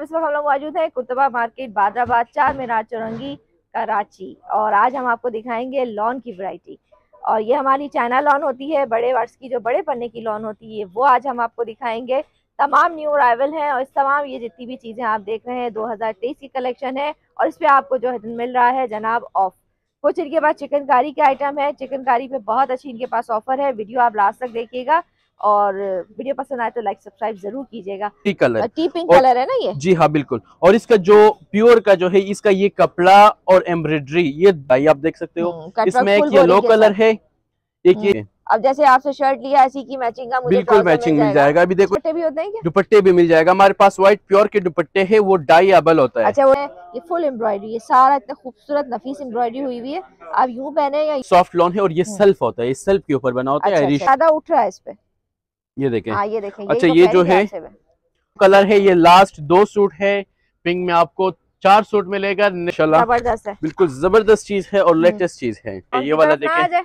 इस वक्त हम लोग मौजूद हैं कुतुबा मार्केट, बादराबाद, चार मीनार, चौरंगी, कराची। और आज हम आपको दिखाएंगे लॉन की वैरायटी। और ये हमारी चाइना लॉन होती है, बड़े वर्ड्स की, जो बड़े पन्ने की लॉन होती है, वो आज हम आपको दिखाएंगे। तमाम न्यू अराइवल हैं और इस तमाम ये जितनी भी चीज़ें आप देख रहे हैं 2023 की कलेक्शन है। और इस पे आपको जो है मिल रहा है जनाब ऑफ। कुछ इनके पास चिकनकारी के आइटम है, चिकनकारी पे बहुत अच्छी इनके पास ऑफर है। वीडियो आप लास्ट तक देखिएगा और वीडियो पसंद आए तो लाइक सब्सक्राइब जरूर कीजिएगा। कलर टी पिंक कलर है ना ये? जी हाँ बिल्कुल। और इसका जो प्योर का जो है, इसका ये कपड़ा और एम्ब्रॉयडरी, ये भाई आप देख सकते हो। इसमें एक येलो कलर है, एक ये। अब जैसे आपसे शर्ट लिया, ऐसी की मैचिंग का मुझे बिल्कुल मैचिंग मिल जाएगा। अभी देखो दुपट्टे भी होते हैं क्या? दुपट्टे भी मिल जाएगा हमारे पास। व्हाइट प्योर के दुपट्टे हैं, वो डाईएबल होता है। अच्छा, वो ये फुल एम्ब्रॉयडरी, ये सारा इतना खूबसूरत नफीस एम्ब्रॉयडरी हुई हुई है। आप यूं पहने या सॉफ्ट लॉन है और ये सेल्फ होता है, ये सेल्फ के ऊपर बना होता है। ज्यादा उठ रहा है इस पे, ये देखें। हाँ ये देखें। अच्छा, ये जो है कलर है, ये लास्ट 2 सूट है। पिंक में आपको 4 सूट मिलेगा इंशाल्लाह। जबरदस्त है, बिल्कुल जबरदस्त चीज है और लेटेस्ट चीज है। ये वाला देखें।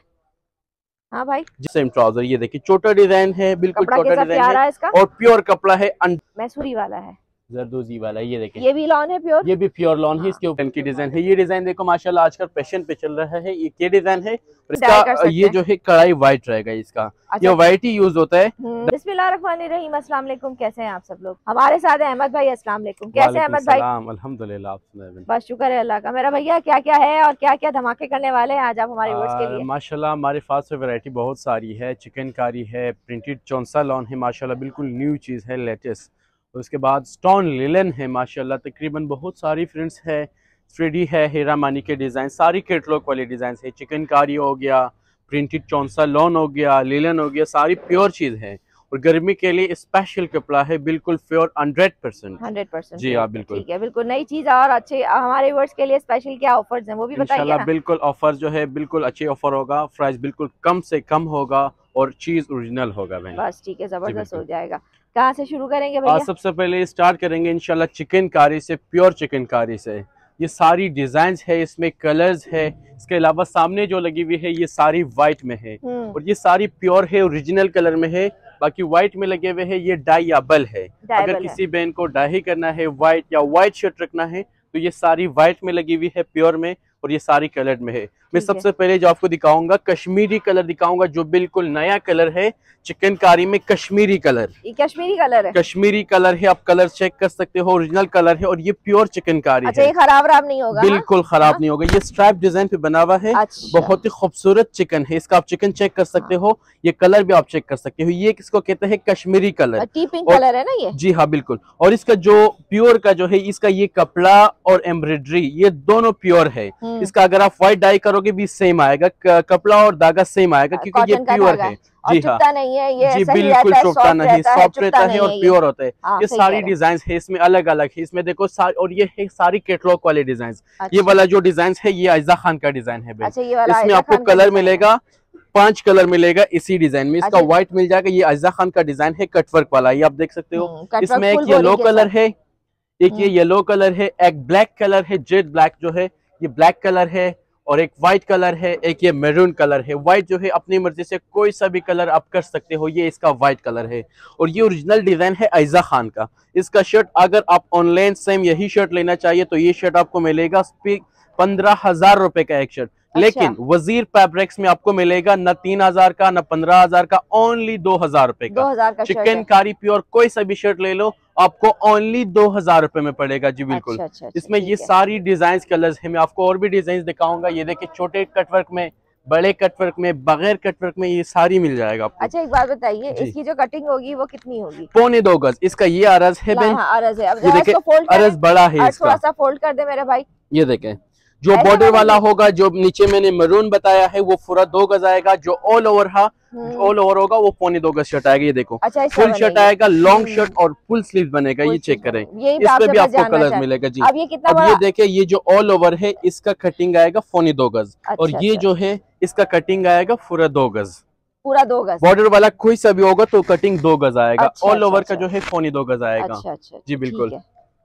हाँ भाई, सेम ट्राउजर, ये देखिए छोटा डिजाइन है, बिल्कुल छोटा डिजाइन है इसका। और प्योर कपड़ा है, मैसूरी वाला है, जरदोजी वाला। ये देखिए, ये भी लॉन है प्योर, ये भी प्योर लॉन है। इसके ऊपर की डिजाइन है। ये डिजाइन देखो माशाल्लाह आजकल फैशन पे चल रहा है। ये डिजाइन है, इसका ये जो है कढ़ाई व्हाइट रहेगा इसका। ये व्हाइट ही यूज होता है। बिस्मिल्लाहिर्रहमानिर्रहीम। अस्सलाम वालेकुम, कैसे हैं आप सब लोग? हमारे साथ है अहमद भाई। अस्सलाम वालेकुम, कैसे हैं अहमद भाई? अल्हम्दुलिल्लाह, आप सुनाएं। बस शुक्र है अल्लाह का। मेरा भैया क्या क्या है और क्या क्या धमाके करने वाले हैं आज आप हमारे व्यूअर्स के लिए? माशाल्लाह हमारे पास वैरायटी बहुत सारी है। चिकनकारी है, प्रिंटेड चौंसा लॉन है माशाल्लाह, बिल्कुल न्यू चीज है, लेटेस्ट। उसके बाद स्टोन लिलन है माशाल्लाह, तकरीबन बहुत सारी फ्रेंड्स है। 3D है, हीरा मानी के डिज़ाइन, सारी कैटलॉग वाले डिज़ाइन है। चिकनकारी हो गया, प्रिंटेड चौंसा लॉन हो गया, लिलन हो गया, सारी प्योर चीज़ है। और गर्मी के लिए स्पेशल कपड़ा है, बिल्कुल प्योर 100%। जी हाँ बिल्कुल, ठीक है, बिल्कुल नई चीज़। और अच्छे हमारे व्यूअर्स के लिए स्पेशल क्या ऑफर्स हैं वो भी बताइए ना। बिल्कुल ऑफर जो है बिल्कुल अच्छे ऑफर होगा। प्राइस बिल्कुल कम से कम होगा और चीज़ ओरिजिनल होगा। बस ठीक है, जबरदस्त हो जाएगा। कहाँ से शुरू करेंगे भैया? सबसे पहले स्टार्ट करेंगे इंशाल्लाह चिकनकारी से, प्योर चिकनकारी से। ये सारी डिजाइन्स है, इसमें कलर्स है। इसके अलावा सामने जो लगी हुई है ये सारी व्हाइट में है और ये सारी प्योर है, ओरिजिनल कलर में है। बाकी व्हाइट में लगे हुए है ये डाईएबल है। अगर किसी बहन को डाई करना है व्हाइट या व्हाइट शर्ट रखना है तो ये सारी व्हाइट में लगी हुई है, प्योर में, और ये सारी कलर में है। मैं सबसे पहले जो आपको दिखाऊंगा कश्मीरी कलर दिखाऊंगा, जो बिल्कुल नया कलर है चिकनकारी में। कश्मीरी कलर, ये कश्मीरी कलर है, कश्मीरी कलर है। आप कलर चेक कर सकते हो, ओरिजिनल कलर है और ये प्योर चिकनकारी है। ये खराब नहीं होगा? बिल्कुल खराब नहीं होगा। ये स्ट्राइप डिजाइन पे बना हुआ है। बहुत ही खूबसूरत चिकन है। इसका आप चिकन चेक कर सकते हो, ये कलर भी आप चेक कर सकते हो। ये किसको कहते हैं? Kashmiri colour, tea pink colour है ना ये? जी हाँ बिल्कुल। और इसका जो प्योर का जो है, इसका ये कपड़ा और एम्ब्रॉयडरी ये दोनों प्योर है। इसका अगर आप व्हाइट डाई करोगे भी सेम आएगा, कपड़ा और धागा सेम आएगा, क्योंकि ये प्योर है। जी हाँ, नहीं है ये, जी बिल्कुल चुभता नहीं, सॉफ्ट रहता है और प्योर होता है। ये सारी डिजाइन है, इसमें अलग अलग है। इसमें देखो और ये है सारी कैटलॉग वाले डिजाइन। ये वाला जो डिजाइन है ये आयजा खान का डिजाइन है। इसमें आपको कलर मिलेगा, 5 कलर मिलेगा इसी डिजाइन में। इसका व्हाइट मिल जाएगा, ये आयजा खान का डिजाइन है, कटवर्क वाला, ये आप देख सकते हो। इसमें एक येलो कलर है, एक ये येलो कलर है, एक ब्लैक कलर है, जेड ब्लैक जो है ये ब्लैक कलर है, और एक व्हाइट कलर है, एक ये मैरून कलर है। व्हाइट जो है अपनी मर्जी से कोई सा भी कलर आप कर सकते हो, ये इसका व्हाइट कलर है। और ये ओरिजिनल डिजाइन है आयजा खान का। इसका शर्ट अगर आप ऑनलाइन सेम यही शर्ट लेना चाहिए तो ये शर्ट आपको मिलेगा 15,000 रुपए का एक शर्ट। लेकिन वजीर फैब्रिक्स में आपको मिलेगा न 3,000 का, न 15,000 का, ओनली 2,000 रुपए का। चिकनकारी प्योर कोई सा भी शर्ट ले लो, आपको ओनली 2,000 रुपए में पड़ेगा। जी बिल्कुल। इसमें ये सारी डिजाइन कलर्स है। मैं आपको और भी डिजाइन दिखाऊंगा। ये देखिए छोटे कटवर्क में, बड़े कटवर्क में, बगैर कटवर्क में, ये सारी मिल जाएगा आपको। अच्छा एक बात बताइए, इसकी जो कटिंग होगी वो कितनी होगी? 2.25 गज इसका ये अरज है बहन। अरज है। अब ये देखें, अरज बड़ा है इसका। थोड़ा सा फोल्ड कर दे मेरे भाई। ये देखें, जो बॉर्डर वाला होगा, जो नीचे मैंने मरून बताया है, वो पूरा 2 गज आएगा। जो ऑल ओवर होगा वो 2.25 गज शर्ट आएगा। ये देखो फुल शर्ट आएगा, लॉन्ग शर्ट और फुल स्लीव बनेगा। ये चेक करें, इसमें भी आपको कलर मिलेगा। जी अब ये देखिए, ये जो ऑल ओवर है इसका कटिंग आएगा 2.25 गज, और ये जो है इसका कटिंग आएगा पूरा 2 गज। पूरा 2 गज बॉर्डर वाला कोई सा भी होगा तो कटिंग 2 गज आएगा। ऑल ओवर का जो है 2.25 गज आएगा। जी बिल्कुल।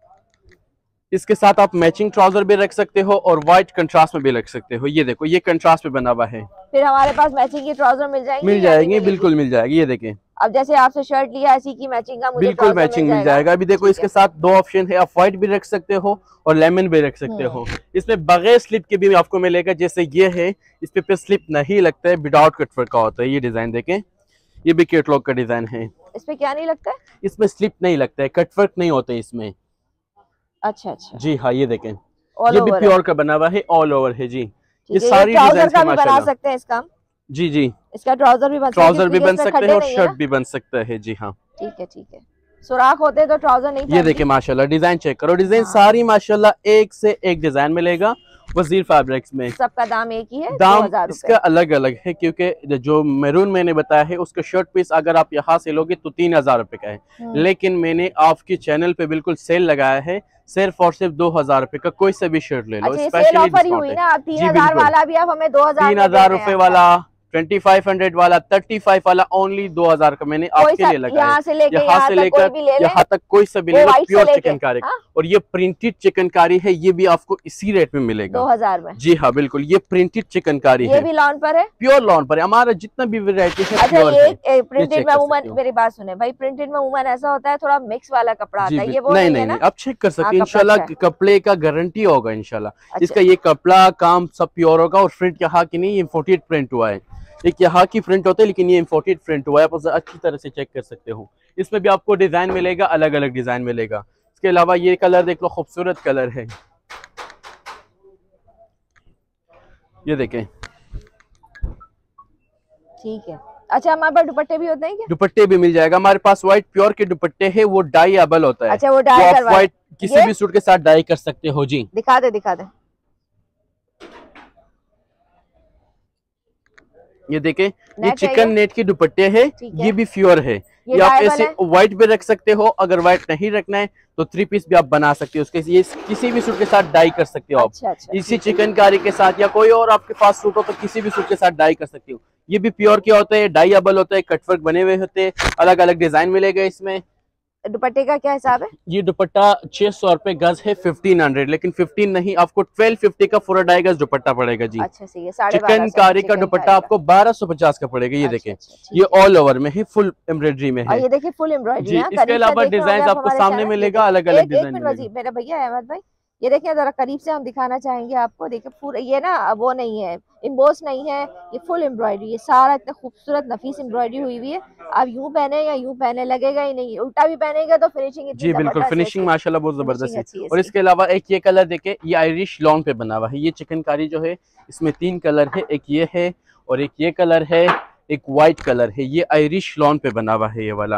इसके साथ आप मैचिंग ट्राउजर भी रख सकते हो और व्हाइट कंट्रास्ट में भी रख सकते हो। ये देखो ये कंट्रास्ट में बना हुआ है। फिर हमारे पास मैचिंग के ट्राउजर मिल जाएंगे? बिल्कुल मिल जाएगी। ये देखें, अब जैसे आपसे शर्ट लिया ऐसी की मैचिंग का मुझे बिल्कुल मैचिंग मिल जाएगा। अभी देखो इसके साथ दो ऑप्शन है, आप व्हाइट भी रख सकते हो और लेमन भी रख सकते हो। इसमें बगैर स्लिप के भी आपको मिलेगा, जैसे ये है इस पे स्लिप नहीं लगता है, विदाउट कटवर्क का होता है। ये डिजाइन देखें, ये भी कैटलॉग का डिजाइन है। इस पे क्या नहीं लगता है? इसमें स्लिप नहीं लगता है, कटवर्क नहीं होते इसमें। अच्छा अच्छा जी हाँ, ये देखें, ये भी प्योर का बना हुआ है, ऑल ओवर है जी। ये सारी डिजाइन का भी बना सकते हैं इसका। जी जी, इसका ट्राउजर भी बन सकते हैं और शर्ट भी बन सकता है। जी हाँ, ठीक है ठीक है। सुराख होते तो ट्राउजर नहीं। ये देखिए माशाल्लाह, डिजाइन चेक करो, डिजाइन सारी माशाल्लाह एक से एक डिजाइन मिलेगा वजीर फैब्रिक्स में। सबका दाम एक ही है, दाम इसका अलग अलग है, क्योंकि जो मैरून मैंने बताया है उसका शर्ट पीस अगर आप यहाँ से लोगे तो 3000 रुपए का है, लेकिन मैंने आपके चैनल पे बिल्कुल सेल लगाया है, सिर्फ और सिर्फ 2000 रुपए का कोई सा भी शर्ट ले लो। स्पेशली ऑफर ही हुई ना, 3000 वाला भी आप हमें 3000 रुपए वाला, 2500 वाला, 35 वाला, ओनली 2000 का मैंने आपके लिए लगाया। यहाँ से लेकर यहाँ तक कोई सा भी ले लो, प्योर चिकनकारी। और ये प्रिंटेड चिकनकारी है, ये भी आपको इसी रेट में मिलेगा 2000 में। जी हाँ बिल्कुल, ये प्रिंटेड चिकनकारी है। ये भी लॉन पर है, प्योर लॉन पर है। हमारा जितना भी वैरायटी है प्योर है। प्रिंटेड में वुमन, मेरी बात सुने भाई, प्रिंटेड में वुमन ऐसा होता है थोड़ा मिक्स वाला कपड़ा आता है, ये वो नहीं है। आप चेक कर सकते हैं, इंशाल्लाह कपड़े का गारंटी होगा इंशाल्लाह। इसका ये कपड़ा काम सब प्योर होगा। और प्रिंट यहाँ की नहीं, इम्पोर्टेड प्रिंट हुआ है। एक यहाँ की प्रिंट होता है, लेकिन ये इम्पोर्टेड प्रिंट हुआ है, आप अच्छी तरह से चेक कर सकते हो। इसमें भी आपको डिजाइन मिलेगा, अलग अलग डिजाइन मिलेगा। इसके अलावा ये कलर देख लो, खूबसूरत कलर है, ये देखें। ठीक है, अच्छा हमारे पास दुपट्टे भी होते हैं क्या? दुपट्टे भी मिल जाएगा हमारे पास। व्हाइट प्योर के दुपट्टे हैं, वो डाई एबल होता है। अच्छा, वो डाई आप व्हाइट किसी भी सूट के साथ डाई कर सकते हो जी। दिखा दे दिखा दे। ये देखें, ये चिकन नेट के दुपट्टे हैं, ये भी प्योर है। ये आप ऐसे व्हाइट भी रख सकते हो, अगर व्हाइट नहीं रखना है तो 3 पीस भी आप बना सकते हो उसके। ये किसी भी सूट के साथ डाई कर सकते हो आप। अच्छा, इसी चिकनकारी के साथ या कोई और आपके पास सूट हो तो किसी भी सूट के साथ डाई कर सकते हो। ये भी प्योर के होते हैं, डाईएबल होते हैं, कटवर्क बने हुए होते हैं, अलग अलग डिजाइन मिलेगा इसमें। दुपट्टे का क्या हिसाब है? ये दुपट्टा 600 रुपए गज है, 1500, लेकिन 15 नहीं, आपको 1250 का पूरा डाई गज दुपट्टा पड़ेगा जी। अच्छा, चिकनकारी का दुपट्टा आपको 1250 का पड़ेगा। ये देखें, ये ऑल ओवर में है, फुल एम्ब्रॉयडरी में है। ये देखिए फुल एम्ब्रॉयडरी है। इसके अलावा डिजाइन आपको सामने मिलेगा, अलग अलग डिजाइन। मेरा भैया अहमद भाई, ये देखिए जरा करीब से हम दिखाना चाहेंगे आपको। देखिए पूरा ये ना वो नहीं है, इम्बोस नहीं है, ये फुल एम्ब्रॉयडरी, ये सारा इतना खूबसूरत नफीस एम्ब्रॉयडरी हुई हुई है। आप यूं पहने या यूं पहने लगेगा ही नहीं, उल्टा भी पहनेगा तो फिनिशिंग इतनी जी बिल्कुल, फिनिशिंग माशाल्लाह बहुत जबरदस्त है। और इसके अलावा एक ये कलर देखे, ये आयरिश लॉन पे बना हुआ है। ये चिकनकारी जो है इसमें 3 कलर है, एक ये है और एक ये कलर है, एक व्हाइट कलर है। ये आयरिश लॉन पे बना हुआ है ये वाला।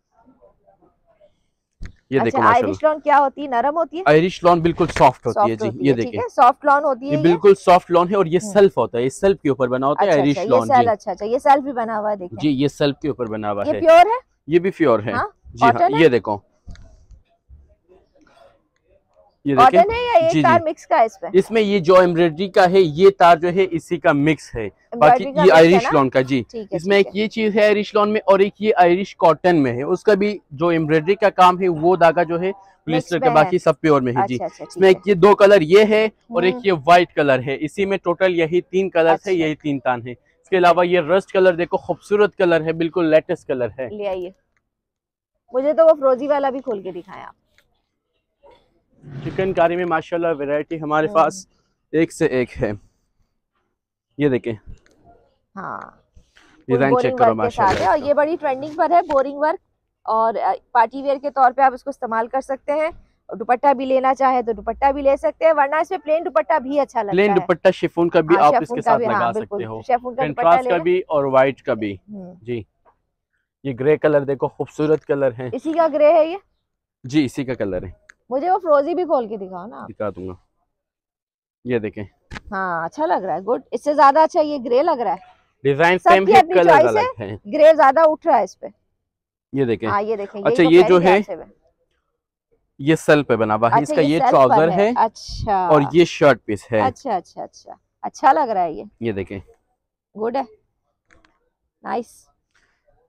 ये देखो माशाल्लाह। आयरिश लॉन क्या होती है? नरम होती है? आयरिश लॉन बिल्कुल सॉफ्ट होती है जी। ये देखिए, सॉफ्ट लॉन होती है, ये बिल्कुल सॉफ्ट लॉन है। और ये सेल्फ होता है, ये सेल्फ के ऊपर बना होता है आयरिश लॉन जी। अच्छा अच्छा, ये सेल्फ भी बना हुआ है, देखिए जी, ये सेल्फ के ऊपर बना हुआ है। ये प्योर है? ये भी प्योर है जी हाँ। ये देखो, ये कॉटन है या एक तार मिक्स का है इसमें? इसमें ये जो एम्ब्रॉयडरी का है, ये तार जो है इसी का मिक्स है, बाकी ये आयरिश लॉन का जी। इसमें एक ये चीज है आयरिश लॉन में, और एक ये आयरिश कॉटन में है। उसका भी जो एम्ब्रॉयडरी का काम है वो धागा जो है पॉलिस्टर का, बाकी सब प्योर में है जी। इसमें एक ये 2 कलर ये है और एक ये व्हाइट कलर है। इसी में टोटल यही 3 कलर है, यही 3 तान है। इसके अलावा ये रस्ट कलर देखो, खूबसूरत कलर है, बिल्कुल लेटेस्ट कलर है। ले आइए, मुझे तो वो फ्रोजी वाला भी खोल के दिखाएं आप। चिकनकारी में माशाल्लाह वैरायटी हमारे पास एक से एक है। ये देखें, हाँ डिजाइन चेक करो माशाल्लाह। और ये बड़ी ट्रेंडिंग पर है, बोरिंग वर्क, और पार्टी वेयर के तौर पे आप इसको इस्तेमाल कर सकते हैं। और दुपट्टा भी लेना चाहे तो दुपट्टा भी ले सकते हैं, वरना इसमें प्लेन दुपट्टा भी अच्छा लगता है। प्लेन दुपट्टा शिफॉन का भी आप इसके साथ लगा सकते हो, कंट्रास्ट का भी और व्हाइट का भी जी। ये ग्रे कलर देखो, खूबसूरत कलर है। इसी का ग्रे है ये जी, इसी का कलर है। मुझे वो फ्रोजी भी खोल के दिखाओ ना। दिखा दूंगा, ये देखें। हाँ अच्छा लग रहा है, गुड। इससे ज्यादा अच्छा ये ग्रे लग रहा है। डिजाइन सेम है, कलर अलग है, ग्रे ज्यादा उठ रहा है इस पे। ये देखें। हाँ ये देखें। अच्छा, ये जो है ये सेल पे बना हुआ है। इसका ये ट्राउजर है, अच्छा, और ये शर्ट पीस है। अच्छा अच्छा अच्छा, अच्छा लग रहा है ये देखें, गुड है, नाइस।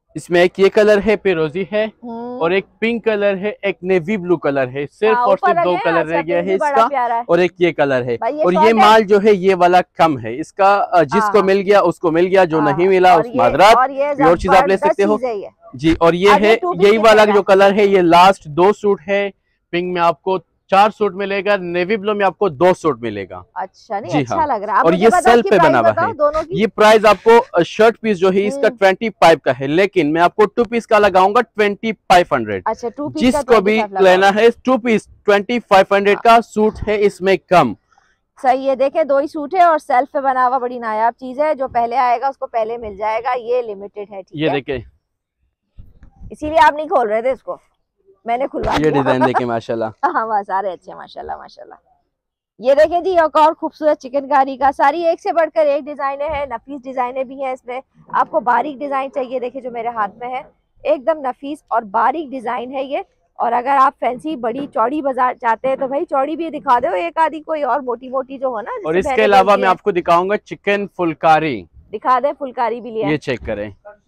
इसमें एक ये कलर है, फिरोजी है, और एक पिंक कलर है, एक नेवी ब्लू कलर है। सिर्फ और सिर्फ दो कलर रह गया है इसका, और एक ये कलर है। और ये माल जो है ये वाला कम है इसका, जिसको मिल गया उसको मिल गया, जो नहीं मिला उस मादरात, और चीज आप ले सकते हो जी। और ये है यही वाला जो कलर है, ये लास्ट 2 सूट है। पिंक में आपको 4 सूट मिलेगा, नेवी ब्लू में आपको 2 सूट मिलेगा। अच्छा, नहीं जी अच्छा हाँ। लग रहा है। और ये सेल्फ पे बना हुआ है। ये प्राइस आपको शर्ट पीस जो है इसका 25 का है, लेकिन मैं आपको 2 पीस का लगाऊंगा 2500। अच्छा, 2 पीस जिसको भी लेना है 2 पीस 2500 का सूट है, इसमें कम। सही है, देखे 2 ही सूट है और सेल्फ पे बना हुआ, बड़ी नायाब चीज है। जो पहले आएगा उसको पहले मिल जाएगा, ये लिमिटेड है। ये देखे, इसीलिए आप नहीं खोल रहे थे इसको, मैंने खुलवा दिया। ये डिजाइन देखे माशाल्लाह। हाँ बस सारे अच्छे माशाल्लाह माशाल्लाह। ये देखें जी, एक और खूबसूरत चिकनकारी का, सारी एक से बढ़कर एक डिजाइने हैं, नफीस डिजाइने भी हैं इसमें। आपको बारीक डिजाइन चाहिए, देखिए जो मेरे हाथ में है, एकदम नफीस और बारीक डिजाइन है ये। और अगर आप फैंसी बड़ी चौड़ी बाजार चाहते हैं तो भाई चौड़ी भी दिखा दो एक आधी, कोई और मोटी मोटी जो हो ना। और इसके अलावा मैं आपको दिखाऊंगा चिकन फुलकारी, दिखा दे, फुलकारी भी लिया। ये चेक करें,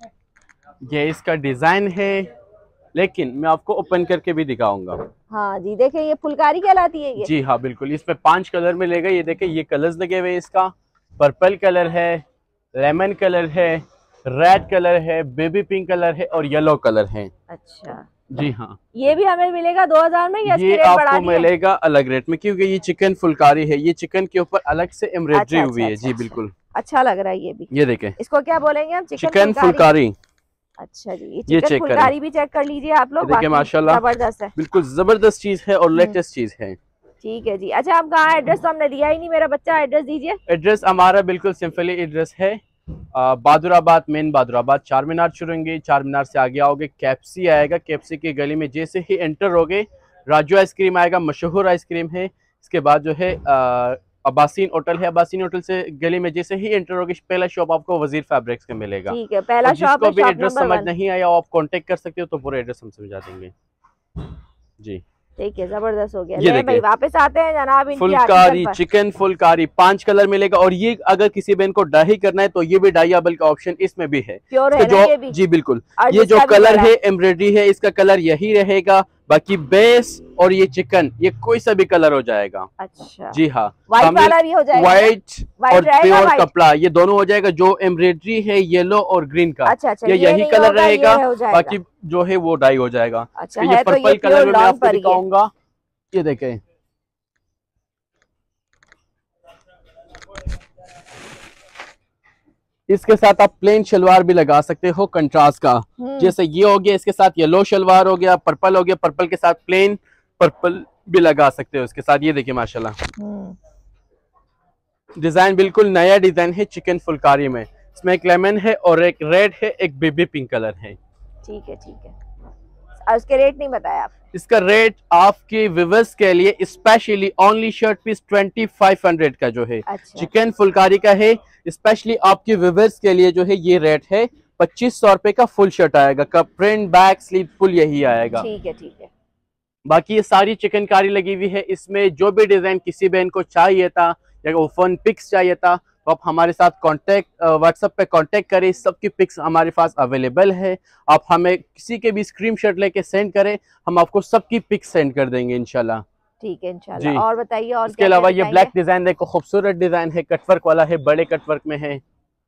ये इसका डिजाइन है, लेकिन मैं आपको ओपन करके भी दिखाऊंगा। हाँ जी, देखें ये फुलकारी कहलाती है ये। जी हाँ बिल्कुल, इसमें 5 कलर मिलेगा। ये देखें, ये कलर्स लगे हुए, इसका पर्पल कलर है, लेमन कलर है, रेड कलर है, बेबी पिंक कलर है, और येलो कलर है। अच्छा जी हाँ, ये भी हमें मिलेगा 2000 में या ये आपको मिलेगा अलग रेट में, क्योंकि ये चिकन फुलकारी है। ये चिकन के ऊपर अलग से एम्ब्रॉयडरी हुई है। जी बिल्कुल, अच्छा लग रहा है ये भी। ये देखें, इसको क्या बोलेंगे हम? चिकन फुलकारी। अच्छा जी, ये चिकन फुलकारी भी चेक कर लीजिए आप लोग, देखिए माशाल्लाह जबरदस्त है, बिल्कुल जबरदस्त चीज है और लेटेस्ट चीज है। ठीक है जी। अच्छा, हम कहाँ, एड्रेस तो हमने दिया ही नहीं, मेरा बच्चा एड्रेस दीजिए। एड्रेस हमारा बिल्कुल सिंपली एड्रेस है बहादुराबाद, मेन बहादुराबाद, चार मीनार चुरेंगे, चार मीनार से आगे आओगे, कैप्सी आएगा, कैप्सी की गली में जैसे ही एंटर होगे राजू आइसक्रीम आएगा, मशहूर आइसक्रीम है। इसके बाद जो है अब्बासीन होटल है, अब्बासीन होटल से गली में जैसे ही एंटर होगी पहला शॉप आपको वजीर फैब्रिक्स का मिलेगा। ठीक है, पहला शॉप। जिसको भी एड्रेस समझ नहीं आया आप कांटेक्ट कर सकते हो, तो पूरा एड्रेस हम समझा देंगे जी। ठीक है, जबरदस्त हो गया। ये भाई वापस आते हैं जनाब, फुलकारी चिकन फुलकारी 5 कलर मिलेगा। और ये अगर किसी बहन को डाई करना है तो ये भी डाइएबल का ऑप्शन इसमें भी है, जो जी बिल्कुल। ये जो कलर है एम्ब्रॉयडरी है, इसका कलर यही रहेगा, बाकी बेस और ये चिकन ये कोई सा भी कलर हो जाएगा। अच्छा जी हाँ, व्हाइट वाला भी हो जाएगा, व्हाइट और प्योर कपड़ा, ये दोनों हो जाएगा। जो एम्ब्रॉयडरी है येलो और ग्रीन का, ये यही कलर रहेगा, बाकी जो है वो डाई हो जाएगा। अच्छा, ये पर्पल कलर में मैं आपको दिखाऊंगा, ये देखें। इसके साथ आप प्लेन शलवार भी लगा सकते हो कंट्रास्ट का, जैसे ये हो गया, इसके साथ येलो शलवार हो गया, पर्पल हो गया, पर्पल के साथ प्लेन पर्पल भी लगा सकते हो इसके साथ। ये देखिए माशाल्लाह, डिजाइन बिल्कुल नया डिजाइन है चिकन फुलकारी में। इसमें एक लेमन है और एक रेड है, एक बेबी पिंक कलर है। ठीक है ठीक है, और उसके रेट नहीं बताया आप? इसका रेट आपके व्यूअर्स के लिए स्पेशली ओनली शर्ट पीस 2500 का जो है। अच्छा। चिकन फुलकारी का है, स्पेशली आपके व्यूअर्स के लिए जो है ये रेट है 2500 रुपए का फुल शर्ट आएगा, का प्रिंट बैक स्लीव फुल यही आएगा। ठीक है ठीक है। बाकी ये सारी चिकनकारी लगी हुई है, इसमें जो भी डिजाइन किसी बहन को चाहिए था या ओपन पिक्स चाहिए था तो आप हमारे साथ कांटेक्ट व्हाट्सएप पे कांटेक्ट करें, सबकी पिक्स हमारे पास अवेलेबल है। आप हमें किसी के भी स्क्रीनशॉट लेके सेंड करें, हम आपको सबकी पिक्स सेंड कर देंगे इंशाल्लाह। ठीक है इंशाल्लाह। और बताइए, और इसके अलावा ये ब्लैक डिजाइन देखो, खूबसूरत डिजाइन है, कटवर्क वाला है, बड़े कटवर्क में है।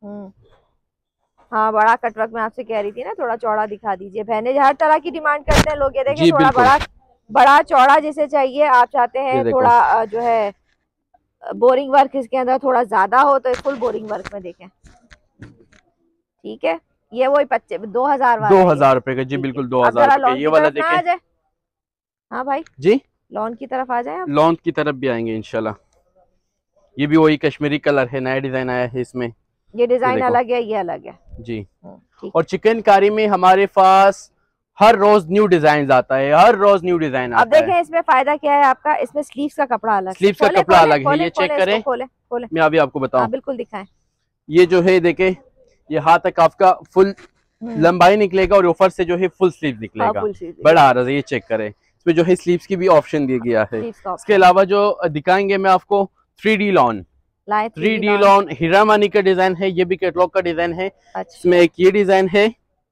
हाँ, बड़ा कटवर्क में आपसे कह रही थी ना, थोड़ा चौड़ा दिखा दीजिए। बहने हर तरह की डिमांड करते हैं लोग, ये देखिए थोड़ा बड़ा चौड़ा जिसे चाहिए, आप चाहते हैं थोड़ा जो है बोरिंग वर्क इसके अंदर थोड़ा ज्यादा हो तो फुल बोरिंग वर्क में देखें। ठीक है, ये वही 2000 रुपए का जी बिल्कुल 2000 रुपए। ये वाला देखें। हाँ भाई जी, लॉन की तरफ आ जाए, लॉन की तरफ भी आएंगे इंशाल्लाह। ये भी वही कश्मीरी कलर है, नया डिजाइन आया है इसमें। ये डिजाइन अलग है, ये अलग है जी। और चिकनकारी में हमारे पास हर रोज न्यू डिजाइन आता है, हर रोज न्यू डिजाइन आता है। अब देखें इसमें फायदा क्या है आपका, इसमें स्लीव्स का कपड़ा अलग, स्लीव्स का कपड़ा अलग है। ये चेक करें, मैं अभी आपको बताऊं। बिल्कुल दिखाएं। ये जो है देखें, ये हाथ तक आपका फुल लंबाई निकलेगा और ऊपर से जो है फुल स्लीव निकलेगा, बड़ा आ रहा है। ये चेक करें, इसमें जो है स्लीव्स की भी ऑप्शन दिया गया है। इसके अलावा जो दिखाएंगे मैं आपको 3D लॉन, 3D लॉन हीरा मानी का डिजाइन है, ये भी कैटलॉग का डिजाइन है। इसमें एक ये डिजाइन है,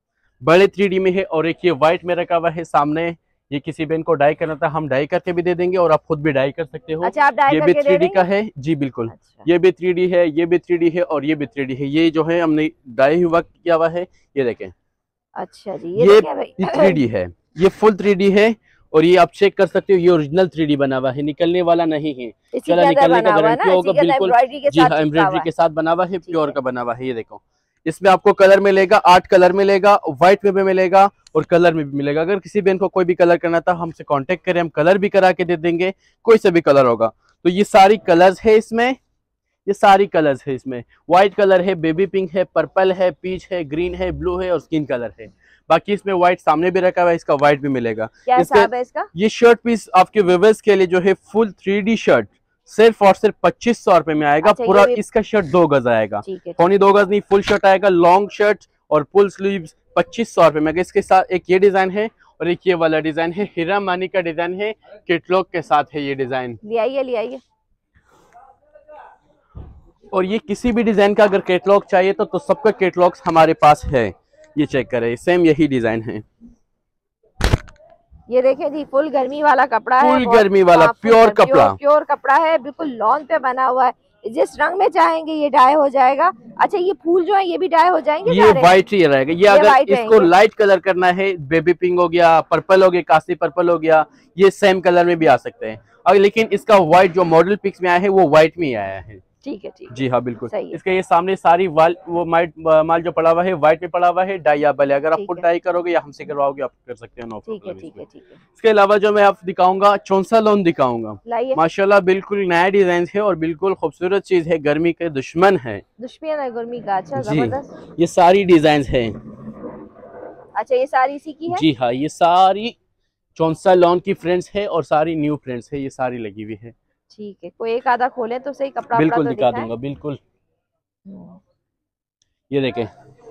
बड़े 3D में है, और एक ये व्हाइट में रखा हुआ है सामने। ये किसी बहन को डाई करना था, हम डाई करके भी दे देंगे और आप खुद भी डाई कर सकते हो। अच्छा, आप डाई ये भी 3D का है जी, बिल्कुल। अच्छा। ये भी 3D है, ये भी 3D है और ये भी 3D है। ये जो है हमने डाई हुआ किया हुआ है, ये देखें। अच्छा जी, ये 3D है, ये फुल 3D है और ये आप चेक कर सकते हो, ये ओरिजिनल 3D बना हुआ है, निकलने वाला नहीं है। चला निकलने का गारंटी होगा, बिल्कुल जी हाँ, एम्ब्रॉयडरी के साथ बना हुआ है, प्योर का बना हुआ है। ये देखो, इसमें आपको कलर मिलेगा, 8 कलर मिलेगा, व्हाइट में भी मिलेगा और कलर में भी मिलेगा। अगर किसी बहन को कोई भी कलर करना था, हमसे कांटेक्ट करें, हम कलर भी करा के दे देंगे, कोई से भी कलर होगा। तो ये सारी कलर्स है इसमें, ये सारी कलर्स है इसमें। व्हाइट कलर है, बेबी पिंक है, पर्पल है, पीच है, ग्रीन है, ब्लू है और स्किन कलर है। बाकी इसमें व्हाइट सामने भी रखा हुआ है, इसका व्हाइट भी मिलेगा। क्या हिसाब है इसका? ये शर्ट पीस आपके व्यूअर्स के लिए जो है फुल 3D शर्ट सिर्फ और सिर्फ 2500 रुपए में आएगा। अच्छा, पूरा इसका शर्ट 2 गज आएगा, पौनी 2 गज नहीं, फुल शर्ट आएगा, लॉन्ग शर्ट और फुल स्लीव्स 2500 रुपए में। इसके साथ एक ये डिजाइन है और एक ये वाला डिजाइन है, हीरा मानी का डिजाइन है, कैटलॉग के साथ है ये डिजाइन। ले आइए। और ये किसी भी डिजाइन का अगर कैटलॉग चाहिए तो सबका कैटलॉग्स हमारे पास है। ये चेक करें, सेम यही डिजाइन है। ये देखें जी, फुल गर्मी वाला कपड़ा है, फुल गर्मी वाला प्योर कपड़ा है, बिल्कुल लॉन पे बना हुआ है। जिस रंग में चाहेंगे ये डाई हो जाएगा। अच्छा, ये फूल जो है ये भी डाई हो जाएंगे? ये व्हाइट ही रहेगा। ये अगर इसको लाइट कलर करना है, बेबी पिंक हो गया, पर्पल हो गया, कासी पर्पल हो गया, ये सेम कलर में भी आ सकते हैं। और लेकिन इसका व्हाइट जो मॉडल पिक्स में आया है वो व्हाइट में ही आया है। ठीक है जी हाँ, बिल्कुल। इसके ये सामने सारी वो माल जो पड़ा हुआ है व्हाइट में पड़ा हुआ है, डाइएबल है। अगर आप खुद डाई करोगे या हमसे करवाओगे, आप कर सकते हो। ठीक है। इसके अलावा जो मैं आप दिखाऊंगा, चौंसा लॉन दिखाऊंगा। माशाल्लाह बिल्कुल नया डिजाइन है और बिल्कुल खूबसूरत चीज है, गर्मी के दुश्मन है गर्मी का। अच्छा, जबरदस्त। ये सारी डिजाइन है। अच्छा, ये सारी इसी की है? जी हाँ, ये सारी चौंसा लॉन की फ्रेंड्स है और सारी न्यू फ्रेंड्स है, ये सारी लगी हुई है। ठीक है, कोई एक आधा खोले तो सही, कपड़ा बिल्कुल दिखा दूंगा, बिल्कुल। ये देखें,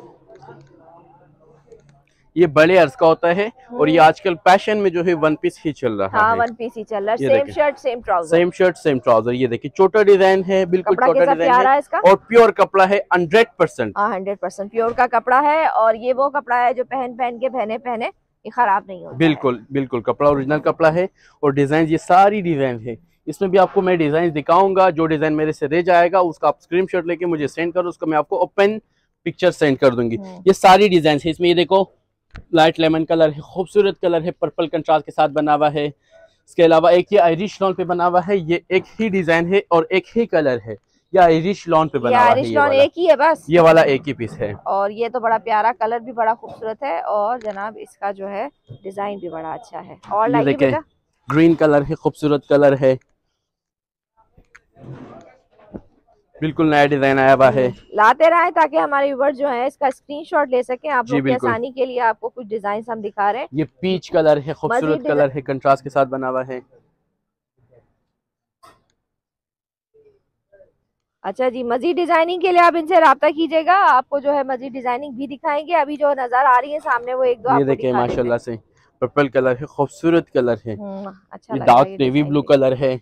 ये बड़े अर्ज का होता है और ये आजकल पैशन में जो है वन पीस ही चल रहा है। हाँ, वन पीस ही चल रहा है। Same shirt same trouser. ये देखिए, छोटा डिजाइन है, बिल्कुल छोटा डिजाइन है इसका और प्योर कपड़ा है 100%। 100% प्योर का कपड़ा है और ये वो कपड़ा है जो पहन के पहने ये खराब नहीं होता। बिल्कुल कपड़ा ओरिजिनल कपड़ा है और डिजाइन, ये सारी डिजाइन है। इसमें भी आपको मैं डिजाइन दिखाऊंगा, जो डिजाइन मेरे से रह जाएगा उसका आप स्क्रीनशॉट लेके मुझे सेंड करो, उसको मैं आपको ओपन पिक्चर सेंड कर दूंगी। ये सारी डिजाइन है। इसमें ये देखो, लाइट लेमन कलर है, खूबसूरत कलर है, पर्पल कंट्रास्ट के साथ बना हुआ है। इसके अलावा एक ये आयरिश लॉन पे बना हुआ है, ये एक ही डिजाइन है और एक ही कलर है। ये आयरिश लॉन पे बना हुआ है, एक ही है बस, ये वाला एक ही पीस है। और ये तो बड़ा प्यारा, कलर भी बड़ा खूबसूरत है और जनाब इसका जो है डिजाइन भी बड़ा अच्छा है। और ये देखिए, ग्रीन कलर है, खूबसूरत कलर है, बिल्कुल नया डिजाइन आया हुआ है। लाते रहे ताकि हमारे व्यूअर्स जो है इसका स्क्रीनशॉट ले सकें। आप लोग की आसानी के लिए आपको कुछ डिजाइन हम दिखा रहे हैं। ये पीच कलर है, खूबसूरत कलर है, कंट्रास्ट के साथ बना हुआ है। अच्छा जी, मजीद डिजाइनिंग के लिए आप इनसे राब्ता कीजिएगा, आपको जो है मजीद डिजाइनिंग भी दिखाएंगे। अभी जो नजर आ रही है सामने वो एक दो ये देखिए, माशाल्लाह से पर्पल कलर है, खूबसूरत कलर है। अच्छा, ये डार्क नेवी ब्लू कलर है।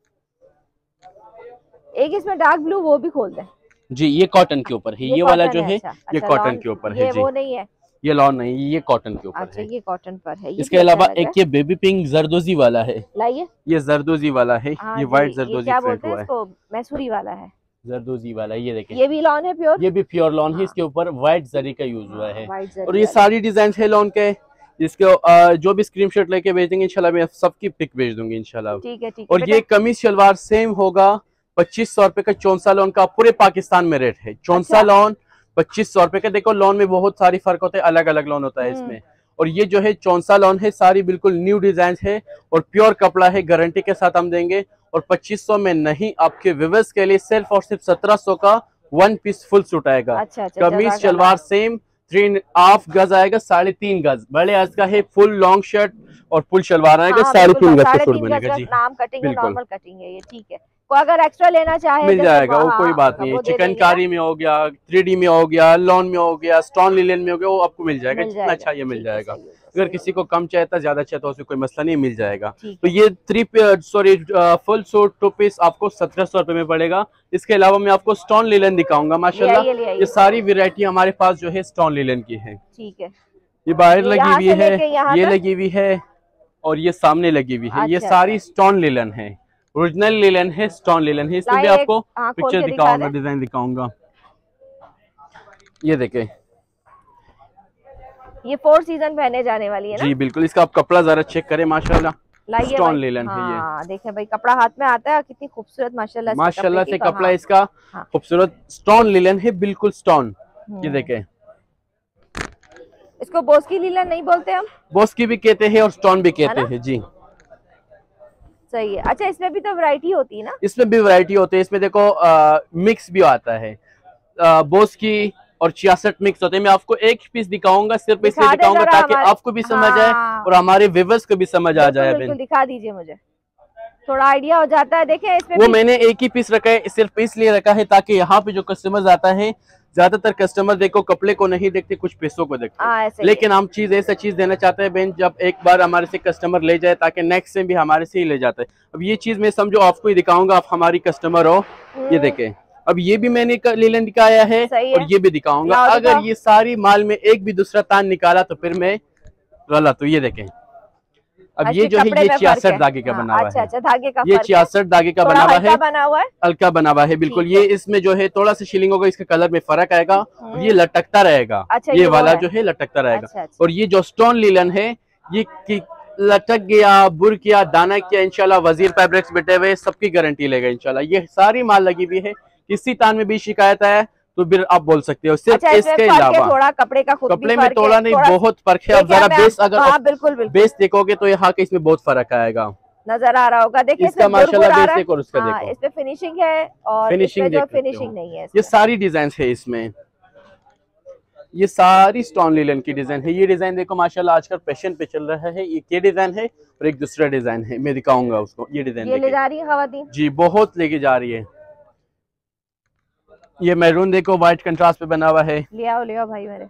एक इसमें डार्क ब्लू, वो भी खोल दें जी। ये कॉटन के ऊपर है, ये वाला जो है ये कॉटन के ऊपर है जी। वो नहीं है, ये लॉन नहीं, ये कॉटन के ऊपर है। ये कॉटन पर है। इसके अलावा एक ये बेबी पिंक जरदोजी वाला है। लाइए, ये जरदोजी वाला है, ये व्हाइट जरदोजी प्रिंट हुआ है, मैसूरी वाला है, जरदोजी वाला। ये देखें, ये भी लॉन है प्योर, ये भी प्योर लॉन है। इसके ऊपर व्हाइट जरी का यूज हुआ है और ये सारी डिजाइन है लॉन के। इसके जो भी स्क्रीनशॉट लेके भेजेंगे इंशाल्लाह मैं सबकी पिक भेज दूंगी इंशाल्लाह। ठीक है। और ये कमीज शलवार सेम होगा, 2500 रुपए का चौंसा लॉन का पूरे पाकिस्तान में रेट है। चौंसा लॉन 2500 रुपए का। देखो, लॉन में बहुत सारी फर्क होता है, अलग अलग लॉन होता है इसमें। और ये जो है चौंसा लॉन है, सारी बिल्कुल न्यू डिजाइन है और प्योर कपड़ा है, गारंटी के साथ हम देंगे। और 2500 में नहीं, आपके व्यूअर्स के लिए सिर्फ और सिर्फ 1700 का वन पीस फुल सूट आएगा। कमीज शलवार सेम 3.5 गज आएगा, 3.5 गज। बड़े अर्ज का है, फुल लॉन्ग शर्ट और फुल शलवार आएगा, 3.5 गज का सूट बनेगा जी। नाम कटिंग है, नॉर्मल कटिंग है ये। ठीक है, को अगर एक्स्ट्रा लेना चाहे मिल जाएगा, वो कोई बात नहीं है। चिकनकारी में हो गया, 3D में हो गया, लॉन में हो गया, स्टोन लिलन में हो गया, वो आपको मिल जाएगा। जितना चाहिए मिल जाएगा। अगर किसी को कम चाहता, ज्यादा चाहता, उसमें कोई मसला नहीं, मिल जाएगा। तो ये फुल सूट 2 पीस आपको 1700 रुपए में पड़ेगा। इसके अलावा मैं आपको स्टोन लिलन दिखाऊंगा। माशाल्लाह ये सारी वैरायटी हमारे पास जो है स्टोन लिलन की है। ठीक है, ये बाहर लगी हुई है, ये लगी हुई है और ये सामने लगी हुई है। ये सारी स्टोन लिलन है, ओरिजिनल लिलन है, स्टोन लिलन है। इसमें भी आपको पिक्चर दिखाऊंगा, डिजाइन दिखाऊंगा। ये देखे, ये 4 सीजन पहने जाने वाली है ना? जी बिल्कुल। इसका आप कपड़ा जरा चेक करें, माशाल्लाह स्टोन लिलन है ये। देखें भाई, कपड़ा हाथ में आता है, कितनी खूबसूरत माशाल्लाह से कपड़ा इसका खूबसूरत स्टोन लिलन है, बिल्कुल स्टोन। ये देखें, इसको बोस्की लिलन नहीं बोलते हम? बोस्की भी कहते हैं और स्टोन भी कहते हैं जी। सही है। अच्छा, इसमें भी तो वैरायटी होती है ना? इसमें भी वैरायटी होती है। इसमें देखो मिक्स भी आता है, बोस्की और 66 मिक्स होते हैं। मैं आपको एक पीस दिखाऊंगा, सिर्फ इसलिए दिखाऊंगा ताकि आपको भी समझ आए और हमारे व्यूअर्स को भी समझ आ जाए। बिल्कुल दिखा दीजिए, मुझे थोड़ा आइडिया हो जाता है। देखिए इसमें वो मैंने एक ही पीस रखा है, सिर्फ इसलिए रखा है ताकि यहाँ पे जो कस्टमर्स आता है, ज्यादातर कस्टमर देखो कपड़े को नहीं देखते, कुछ पैसों को देखते, लेकिन हम चीज ऐसा चीज देना चाहते हैं बहन, जब एक बार हमारे से कस्टमर ले जाए ताकि नेक्स्ट टाइम भी हमारे से ही ले जाते हैं। अब ये चीज मैं समझो आपको ही दिखाऊंगा, आप हमारी कस्टमर हो। ये देखें, अब ये भी मैंने लिलन दिखाया है और ये भी दिखाऊंगा। अगर ये सारी माल में एक भी दूसरा तान निकाला तो फिर मैं गलत हूँ। ये देखें, अब ये जो है ये 66 धागे का बना हुआ है। धागे का ये 66 धागे का बना हुआ है, हल्का बना हुआ है बिल्कुल। ये इसमें जो है थोड़ा सा शिलिंग होगा, इसके कलर में फर्क आएगा। ये लटकता रहेगा, ये वाला जो है लटकता रहेगा। और ये जो स्टोन लिलन है, ये लटक गया, बुर किया, दाना किया, इंशाल्लाह वजीर फैब्रिक्स बैठे हुए सबकी गारंटी लेगा इंशाल्लाह। ये सारी माल लगी हुई है, किसी तान में भी शिकायत है तो फिर आप बोल सकते हो। सिर्फ इसके अलावा थोड़ा कपड़े में थोड़ा नहीं, बहुत फर्क है। अब जरा बेस अगर बिल्कुल बेस देखोगे तो यहाँ के इसमें बहुत फर्क आएगा, नजर आ रहा होगा। देखिए इसका माशाल्लाह बेस देखो, उसका देखो, इसमें फिनिशिंग है और फिनिशिंग नहीं है। ये सारी डिजाइन है इसमें, ये सारी स्टोन लिलन की डिजाइन है। ये डिजाइन देखो माशाल्लाह आजकल फैशन पे चल रहा है। ये डिजाइन है और एक दूसरा डिजाइन है, मैं दिखाऊंगा उसको। ये डिजाइन ले जा रही है खवातीन जी, बहुत लेके जा रही है। ये मैरून देखो, व्हाइट कंट्रास्ट पे बना हुआ है। ले आओ भाई मेरे।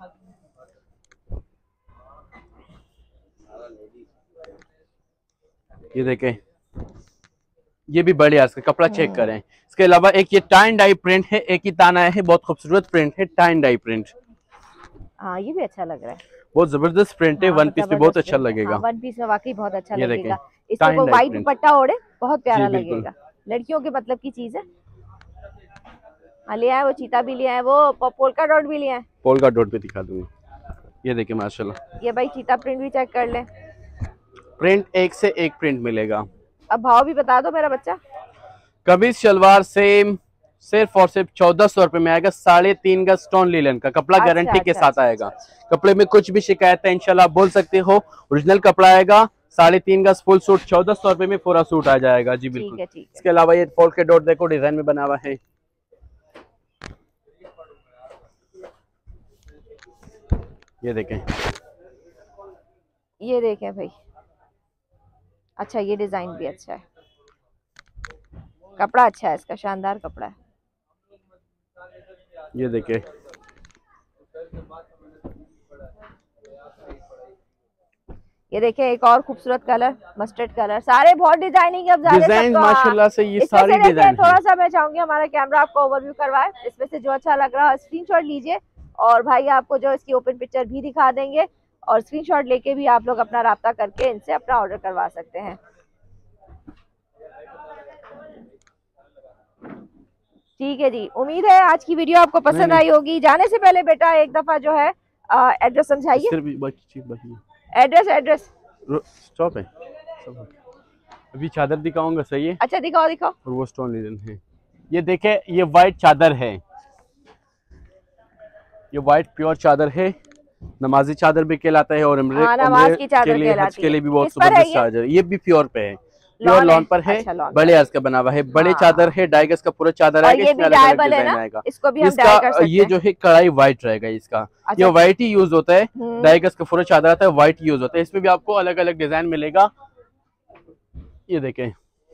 ये देखें, ये भी बढ़िया, इसका कपड़ा चेक करें। इसके अलावा एक ये टाइन डाई प्रिंट है, एक ही ताना है, बहुत खूबसूरत प्रिंट है, टाइन डाई प्रिंट। हाँ, ये भी अच्छा लग रहा है, बहुत जबरदस्त प्रिंट है। वन पीस पे बहुत अच्छा लगेगा। वन पीस में वाकई बहुत अच्छा लगेगा। इसको व्हाइट दुपट्टा ओढ़े बहुत प्यारा लगेगा, लड़कियों के मतलब की चीज है। ले आए वो चीता भी ले आए, वो पोल्का डॉट भी ले आए। पोल्का डॉट भी दिखा दूंगी। ये देखिए माशाल्लाह, ये भाई चीता प्रिंट भी चेक कर ले। प्रिंट एक से एक प्रिंट मिलेगा। अब भाव भी बता दो मेरा बच्चा। कमीज शलवार सेम सिर्फ और सिर्फ 1400 रुपए में आएगा। 3.5 गज स्टोन लिलन का कपड़ा गारंटी के साथ आएगा। कपड़े में कुछ भी शिकायत है इंशाल्लाह बोल सकते हो, ओरिजिनल कपड़ा आएगा। 3.5 गज फुल सूट 1400 रुपए में पूरा सूट आ जाएगा जी बिल्कुल। इसके अलावा ये फॉल के डॉट देखो डिजाइन में बना हुआ है। ये देखें भाई, अच्छा ये डिजाइन भी अच्छा है, कपड़ा अच्छा है इसका, शानदार कपड़ा है। ये देखें, ये देखें एक और खूबसूरत कलर, मस्टर्ड कलर। सारे बहुत डिजाइनिंग, अब डिजाइन माशाल्लाह से ये सारी डिजाइन। थोड़ा सा मैं चाहूंगी हमारा कैमरा आपको ओवरव्यू करवाए, इसमें से जो अच्छा लग रहा है स्क्रीनशॉट लीजिए और भाई आपको जो इसकी ओपन पिक्चर भी दिखा देंगे और स्क्रीनशॉट लेके भी आप लोग अपना राब्ता करके इनसे अपना ऑर्डर करवा सकते हैं। ठीक है जी, उम्मीद है आज की वीडियो आपको पसंद आई होगी। जाने से पहले बेटा एक दफा जो है एड्रेस समझाइए। एड्रेस स्टॉप है, अभी चादर दिखाऊंगा, सही है? अच्छा दिखाओ। और वो स्टोन लिनन है। ये देखे, ये व्हाइट चादर है, ये व्हाइट प्योर चादर है, नमाजी चादर भी कहलाता है और नमाज की चादर कहलाती है। के लिए भी बहुत जबरदस्त चादर। ये भी प्योर पे है, प्योर लॉन पर है। अच्छा, बड़े अर्ज का बना हुआ है, बड़े चादर है, डाइगस का पूरा चादर आएगा। इसमें अलग-अलग डिजाइन आएगा। इसको भी हम डाई कर सकते हैं। ये जो है कढ़ाई व्हाइट रहेगा इसका। ये व्हाइट ही यूज होता है, डाइगस का पूरा चादर आता है, व्हाइट यूज होता है। इसमें भी आपको अलग अलग डिजाइन मिलेगा। ये देखें,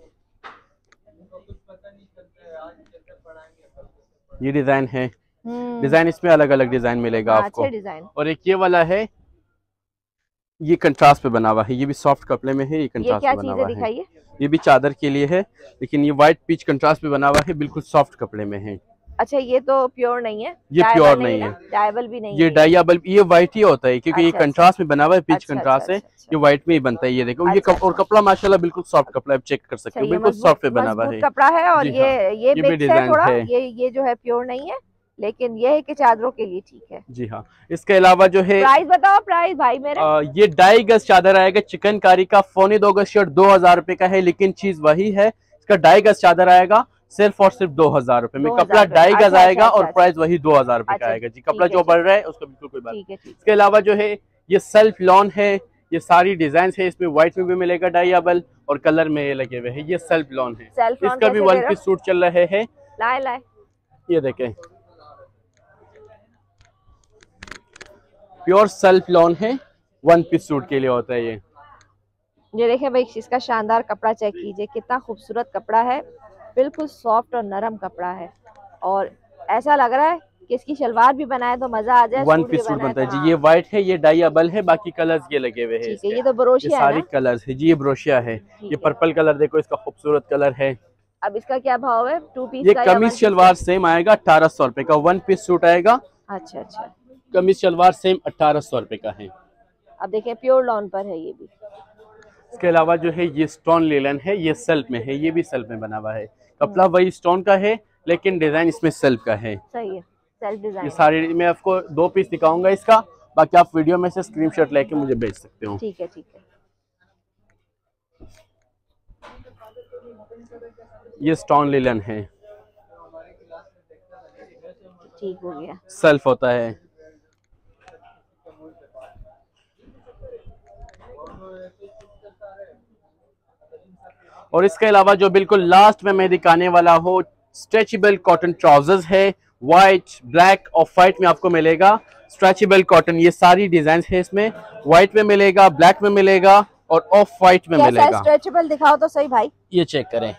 ये डिजाइन है, डिजाइन इसमें अलग अलग डिजाइन मिलेगा आपको। और एक ये वाला है, ये कंट्रास्ट पे बना हुआ है, ये भी सॉफ्ट कपड़े में है, ये कंट्रास्ट पे बना हुआ है। ये भी चादर के लिए है, लेकिन ये व्हाइट पीच कंट्रास्ट पे बना हुआ है, बिल्कुल सॉफ्ट कपड़े में है। अच्छा ये तो प्योर नहीं है, ये प्योर नहीं है, डाइबल भी नहीं, ये डाइबल, ये व्हाइट ही होता है क्योंकि ये कंट्रास्ट में बना हुआ है, पिच कंट्रास्ट है, ये व्हाइट में ही बनता है। ये देखो ये और कपड़ा माशाल्लाह बिल्कुल सॉफ्ट कपड़ा है, चेक कर सकते हो, बिल्कुल सॉफ्ट पे बना हुआ है कपड़ा है। और ये भी डिजाइन है, ये जो है प्योर नहीं है, लेकिन ये है कि चादरों के लिए ठीक है। जी हाँ। इसके अलावा जो है प्राइस बताओ, प्राइस भाई मेरे। ये 2.5 गज चादर आएगा चिकनकारी का, 2.25 गज शर्ट 2000 रुपए का है, लेकिन चीज वही है, इसका 2.5 गज चादर आएगा सिर्फ और सिर्फ 2000 रुपए में, कपड़ा 2.5 गज आएगा और प्राइस वही 2000 रुपए का आएगा जी। कपड़ा जो बढ़ रहा है उसका बिल्कुल कोई बात नहीं। इसके अलावा जो है ये सेल्फ लॉन है, ये सारी डिजाइन है, इसमें व्हाइट में भी मिलेगा डाइबल और कलर में ये लगे हुए हैं, ये सेल्फ लॉन है, इसका भी 1 पीस सूट चल रहे हैं। लाए ये देखें प्योर सेल्फ लॉन है, 1 पीस सूट के लिए होता है ये देखें भाई, इसका शानदार कपड़ा चेक कीजिए, कितना खूबसूरत कपड़ा है, बिल्कुल सॉफ्ट और नरम कपड़ा है, और ऐसा लग रहा है कि इसकी शलवार भी बनाए तो मजा आ जाए। 1 पीस सूट बनता है जी। ये व्हाइट है, ये डाइबल है, बाकी कलर्स ये लगे हुए हैं, ये तो ब्रोशिया है, सारी कलर्स है जी, ये ब्रोशिया है। ये पर्पल कलर देखो, इसका खूबसूरत कलर है। अब इसका क्या भाव है? 2 पीस ये कमीज शलवार सेम आएगा 1800 रुपए का, 1 पीस सूट आएगा। अच्छा, कमीज शलवार सेम 1800 रुपए का है। अब देखें प्योर लॉन पर है ये भी। इसके अलावा जो है ये स्टोन लेलन है, ये सेल्फ में है, ये भी सेल्फ में बना हुआ है, कपड़ा वही स्टोन का है लेकिन डिजाइन इसमें सेल्फ का है। सही है, सेल्फ डिजाइन। ये सारी मैं आपको 2 पीस दिखाऊंगा इसका, बाकी आप वीडियो में से स्क्रीनशॉट लेके मुझे भेज सकते हो। ठीक है। ये स्टोन लेलन है, ठीक हो गया, सेल्फ होता है। और इसके अलावा जो बिल्कुल लास्ट में मैं दिखाने वाला हूँ, स्ट्रेचेबल कॉटन ट्राउजर्स है, व्हाइट, ब्लैक और व्हाइट में आपको मिलेगा। स्ट्रेचेबल कॉटन, ये सारी डिजाइन है, इसमें व्हाइट में मिलेगा, ब्लैक में मिलेगा और ऑफ व्हाइट में मिलेगा। स्ट्रेचेबल दिखाओ तो सही भाई, ये चेक करें,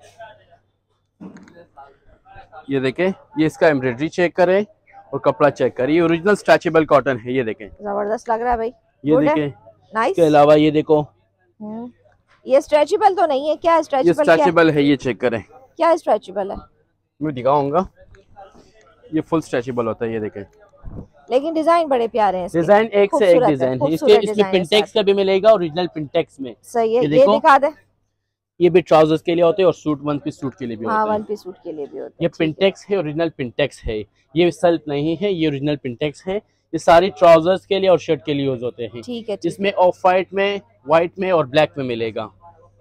ये देखें, ये इसका एम्ब्रॉयडरी चेक करें और कपड़ा चेक करें, ये ओरिजिनल स्ट्रेचेबल कॉटन है। ये देखें, जबरदस्त लग रहा है भाई, ये देखें। इसके अलावा ये देखो, ये स्ट्रेचेबल तो नहीं है, क्या स्ट्रेचेबल? ये स्ट्रेचेबल है, ये चेक करें, क्या स्ट्रेचेबल है, मैं दिखाऊंगा। ये फुल स्ट्रेचेबल होता है, ये देखें, लेकिन डिजाइन बड़े प्यारे हैं, डिजाइन एक से एक डिजाइन है। इसमें पिंटेक्स का भी मिलेगा, ओरिजिनल पिंटेक्स में। सही है, ये दिखा दे। ये भी ट्राउजर्स के लिए होते हैं और सूट 1 पीस सूट के लिए भी होते हैं। 1 पीस सूट के लिए भी होते हैं। ये पिंटेक्स है, ओरिजिनल पिंटेक्स है, ये सेल्फ नहीं है, ये ओरिजिनल पिंटेक्स है। ये सारी ट्राउजर्स के लिए और शर्ट के लिए यूज होते हैं। ठीक है, जिसमें ऑफ व्हाइट में, व्हाइट में और ब्लैक में मिलेगा।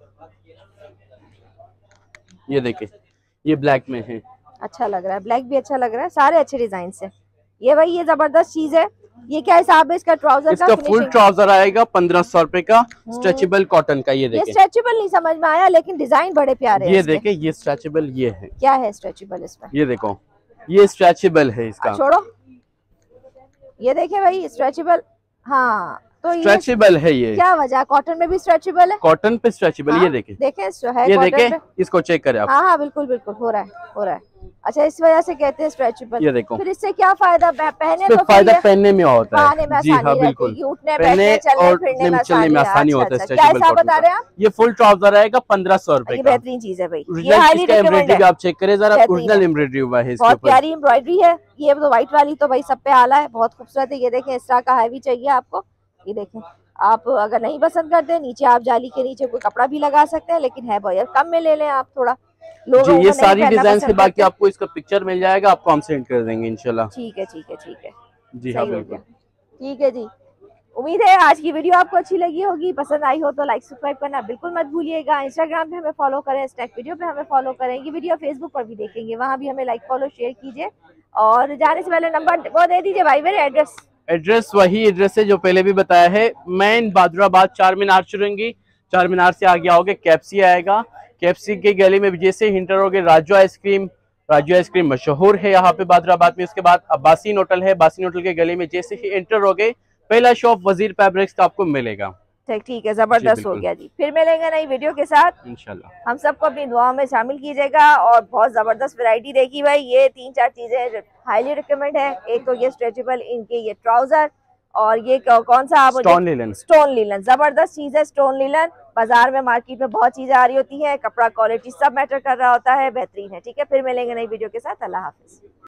ये देखें, ये ब्लैक में है, अच्छा लग रहा है, ब्लैक भी अच्छा लग रहा है, सारे अच्छे डिजाइन है। ये भाई ये जबरदस्त चीज है। ये क्या हिसाब है इसका ट्राउजर का? इसका फुल ट्राउजर आएगा 1500 रुपए का, स्ट्रेचेबल कॉटन का। ये देखें, स्ट्रेचेबल नहीं समझ में आया, लेकिन डिजाइन बड़े प्यारे हैं। ये देखें, ये स्ट्रेचेबल, ये है। क्या है स्ट्रेचेबल इसमें? ये देखो, ये स्ट्रेचेबल है इसका। छोड़ो, ये देखें भाई स्ट्रेचेबल, हाँ तो स्ट्रेचेबल है ये। क्या वजह, कॉटन में भी स्ट्रेचेबल है? कॉटन पे स्ट्रेचेबल। हाँ, ये देखें, है ये देखें, इसको चेक करें आप। हाँ बिल्कुल हो रहा है। अच्छा, इस वजह से कहते हैं स्ट्रेचेबल। ये देखो, फिर इससे क्या फायदा? पहने तो फायदा पहनने में होता है जी। हाँ बिल्कुल, पहनने और चलने में आसानी होता है। क्या हिसाब बता रहे हैं आप? ये फुल ट्राउजर आएगा 1500 रुपए का। बेहतरीन चीज है भाई, ये हाईली रिकमेंडेड है। आप चेक करें जरा, ओरिजिनल एम्ब्रॉयडरी हुआ है, बहुत प्यारी एम्ब्रॉयडरी है। ये तो व्हाइट वाली तो भाई सब पे आला है, बहुत खूबसूरत है। ये देखें, इस तरह का हैवी चाहिए आपको, ये देखें। आप अगर नहीं पसंद करते, नीचे आप जाली के नीचे कोई कपड़ा भी लगा सकते हैं, लेकिन है भाई कम में ले लें आप थोड़ा। जी, ये सारी डिजाइन है, बाकी आपको इसका पिक्चर मिल जाएगा, आपको हम सेंड कर देंगे इंशाल्लाह। ठीक है जी हाँ बिल्कुल, ठीक है जी। उम्मीद है आज की वीडियो आपको अच्छी लगी होगी, पसंद आई हो तो लाइक सब्सक्राइब करना बिल्कुल मत भूलिएगा। इंस्टाग्राम पे हमें फॉलो करें, स्नैक वीडियो पे हमें फॉलो करें। ये वीडियो फेसबुक पर भी देखेंगे, वहाँ भी हमें लाइक फॉलो शेयर कीजिए। और जाने से पहले नंबर वो दे दीजिए भाई, मेरे एड्रेस वही एड्रेस है जो पहले भी बताया है। मेन बहादुराबाद, चार मीनार चुरंगी, चार मीनार से आगे आओगे कैप्सी आएगा, कैप्सी की गली में जैसे इंटर होगे राजू आइसक्रीम मशहूर है यहाँ पे बहादुराबाद में। उसके बाद अब्बासीन होटल है, अब्बासीन होटल के गली में जैसे ही इंटर होगे पहला शॉप वजीर फैब्रिक्स का आपको मिलेगा। ठीक है, जबरदस्त हो गया जी। फिर मिलेंगे नई वीडियो के साथ इंशाल्लाह। हम सबको अपनी दुआओं में शामिल कीजिएगा। और बहुत जबरदस्त वैरायटी देखी भाई, ये 3-4 चीजें हाईली रिकमेंड है। एक तो ये स्ट्रेचेबल, इनके ये ट्राउजर, और ये कौन सा आप? स्टोन लीलन, जबरदस्त चीज है स्टोन लीलन। बाजार में, मार्केट में बहुत चीजें आ रही होती है, कपड़ा क्वालिटी सब मैटर कर रहा होता है, बेहतरीन है। ठीक है, फिर मिलेंगे नई वीडियो के साथ। अल्लाह हाफिज।